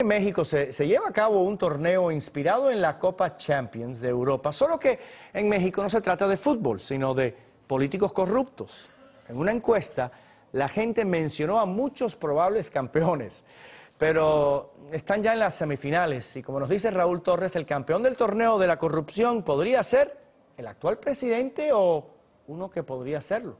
en México se lleva a cabo un torneo inspirado en la Copa Champions de Europa, solo que en México no se trata de fútbol, sino de políticos corruptos. En una encuesta, la gente mencionó a muchos probables campeones, pero están ya en las semifinales y como nos dice Raúl Torres, el campeón del torneo de la corrupción podría ser el actual presidente o uno que podría serlo.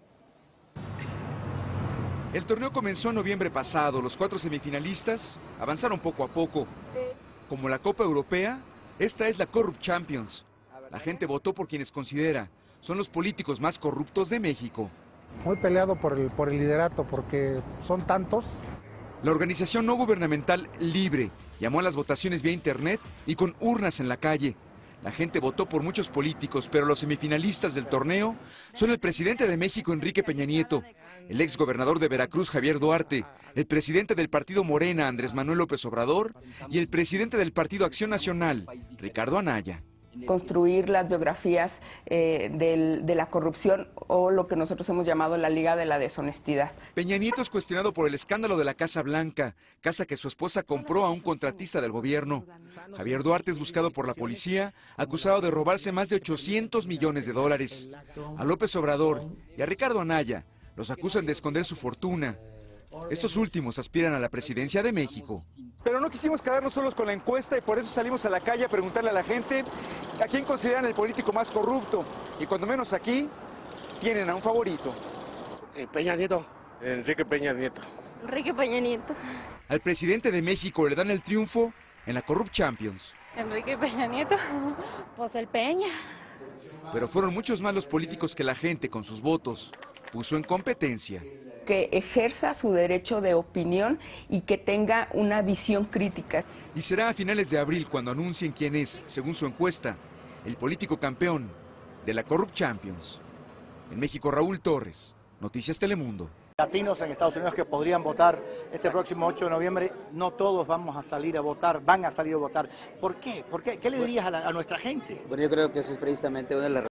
El torneo comenzó en noviembre pasado. Los 4 semifinalistas avanzaron poco a poco. Como la Copa Europea, esta es la Corrupt Champions. La gente votó por quienes considera son los políticos más corruptos de México. Muy peleado por el liderato porque son tantos. La organización no gubernamental Libre llamó a las votaciones vía internet y con urnas en la calle. La gente votó por muchos políticos, pero los semifinalistas del torneo son el presidente de México, Enrique Peña Nieto, el exgobernador de Veracruz, Javier Duarte, el presidente del partido Morena, Andrés Manuel López Obrador, y el presidente del partido Acción Nacional, Ricardo Anaya. Construir las biografías de la corrupción o lo que nosotros hemos llamado la Liga de la Deshonestidad. Peña Nieto es cuestionado por el escándalo de la Casa Blanca, casa que su esposa compró a un contratista del gobierno. Javier Duarte es buscado por la policía, acusado de robarse más de 800 millones de dólares. A López Obrador y a Ricardo Anaya los acusan de esconder su fortuna. Estos últimos aspiran a la presidencia de México. Pero no quisimos quedarnos solos con la encuesta y por eso salimos a la calle a preguntarle a la gente a quién consideran el político más corrupto. Y cuando menos aquí, tienen a un favorito. Peña Nieto. Enrique Peña Nieto. Enrique Peña Nieto. Al presidente de México le dan el triunfo en la Corrupt Champions. Enrique Peña Nieto. Pues el Peña. Pero fueron muchos más los políticos que la gente, con sus votos, puso en competencia. Que ejerza su derecho de opinión y que tenga una visión crítica. Y será a finales de abril cuando anuncien quién es, según su encuesta, el político campeón de la Corrupt Champions. En México, Raúl Torres, Noticias Telemundo. Latinos en Estados Unidos que podrían votar este próximo 8 de noviembre, no todos vamos a salir a votar, van a salir a votar. ¿Por qué? ¿Qué le dirías a nuestra gente? Bueno, yo creo que eso es precisamente una de las